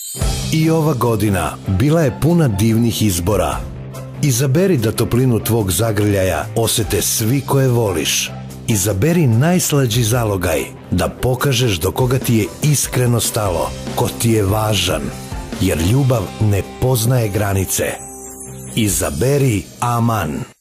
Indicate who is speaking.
Speaker 1: I ova godina bila je puna divnih izbora. Izaberi da toplinu tvog zagrljaja osete svi koje voliš. Izaberi najslađi zalogaj, da pokažeš do koga ti je iskreno stalo, ko ti je važan, jer ljubav ne poznaje granice. Izaberi Aman.